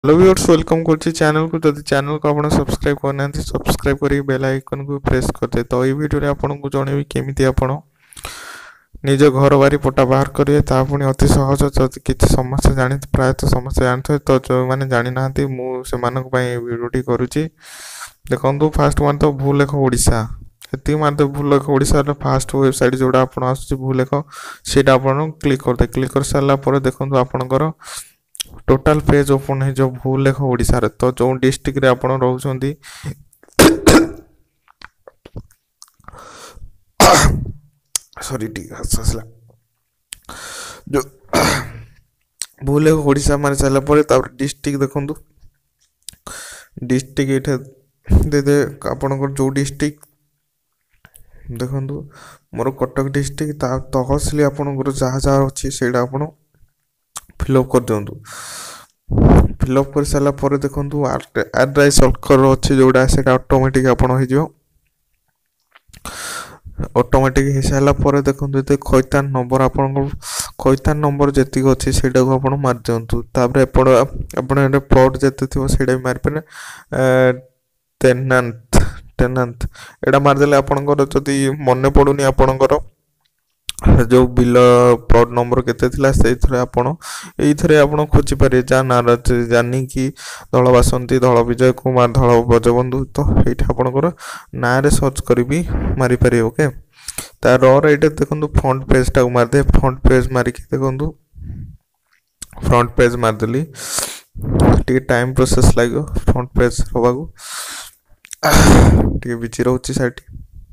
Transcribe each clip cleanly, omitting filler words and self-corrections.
Hello viewers welcome करछि channel को जदि चैनल को आपण सब्सक्राइब करना सब्सक्राइब करी बेल आइकन को प्रेस करदे तो ये वीडियो रे आपण को जणेबी केमिति आपण निज घर बारी पटा बाहर करिए ता पुनी अति सहज जदि किछि समस्या जानि प्रायतः समस्या जानथे तो जो माने जानि नाहंती मु से मानक पई वीडियोटी करूछि देखंतु फास्ट वन तो भूलेख ओडिसा एति माते भूलेख ओडिसा रे फास्ट वेबसाइट जोडा आपण आसुछि भूलेख सेटा आपण क्लिक कर साला पर देखंतु आपणकर टोटल पेज ओपन है जो भूलेख ओडिसा रे तो जो डिस्ट्रिक्ट रे आपण रहउछंती सॉरी ठीक हसला जो भूलेख ओडिसा माने चला परे तापर डिस्ट्रिक्ट देखंतु डिस्ट्रिक्ट एठा दे दे आपणकर जो डिस्ट्रिक्ट देखंतु मोर कटक डिस्ट्रिक्ट ता तहसिल आपणकर जहा जहा अछि सेडा आपण फिलअप कर दिंतु फिलअप कर सारा पर देखो एड्रेस अल्कर अच्छे जोड़ा से ऑटोमेटिक आपण हो ऑटोमेटिक हो सारा पर देखो ये खैतान नंबर आपण खैतान नंबर जी अच्छे से मार दिंतु तापर प्लट जिते थी से मारिपे टेनांथ टेनांथ एटा मारदेले आपणकर जदि मन पड़ुनी आपणकर जो बिल प्लट नंबर केते थिला से थरे आपण खोजि पारे जा ना जानी कि धଳ बासंती धଳ विजय कुमार धଳ बजबंधु तो एटा आपणकर ना रे सर्च करी भी मारी पारे ओके ता र एटा देखंतु फ्रंट पेज टा मार दे फ्रंट पेज मारी के देखंतु फ्रंट पेज मार देली टी टाइम प्रोसेस लागो फ्रंट पेज होबागु टी बिची रहउची साइट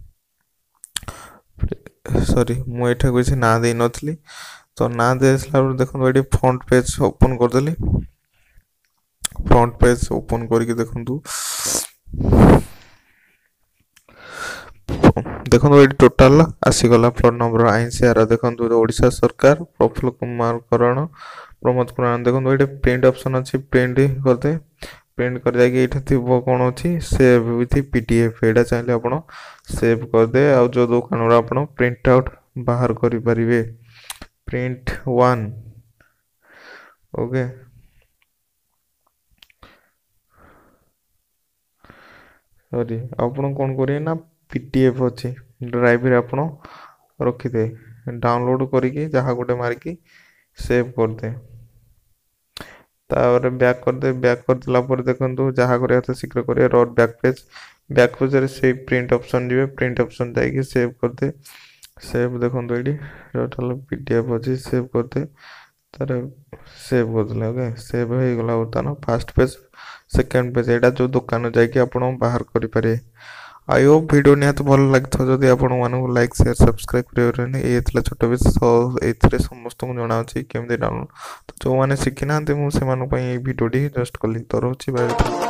सॉरी मु एठा कोइ ना दे नथली तो ना देसला देखो एटी फ्रंट पेज ओपन कर देली फ्रंट पेज ओपन करके देखंतु देखो एटी टोटल आसी गला प्लॉट नंबर आईसीआर देखंतु ओडिशा सरकार प्रफुल्ल कुमार करण प्रमोद कुमार देखो एटी प्रिंट ऑप्शन अछि प्रिंट कर दे प्रिंट कर जाके एठा थिबो कोन अछि सेव विथ पीडीएफ एडा चाहिले आपण सेव कर दे आ जो दुकान रा आपण प्रिंट आउट बाहर करि परिबे प्रिंट 1 ओके सॉरी आपण कोन करिए ना पीडीएफ अछि ड्राइव रे आपण रखि दे डाउनलोड करिके जहा गोटे मारिकी सेव कर दे तापर बैक कर दिला पर देखंतु जहा करे त शीघ्र करे रोड बैक पेज रे से प्रिंट ऑप्शन दिबे प्रिंट ऑप्शन जाई सेव कर दे सेव देखंतु एडी टोटल पीडीएफ अछि सेव कर दे तार सेव कर दिला ओके सेव हे गला होता फर्स्ट पेज सेकंड पेज एडा जो दुकान जाई के आपण बाहर करि पारे आई होप वीडियो निहात भल लागथो जदि आपण मानको लाइक शेयर सब्सक्राइब करियोने एथला छोट बेस एथरे समस्त को जणा अछि केमदे डाउनलोड तो जो माने सिखिनांते मु से मानु पई वीडियो डी जस्ट कली तो रहउछि बाय।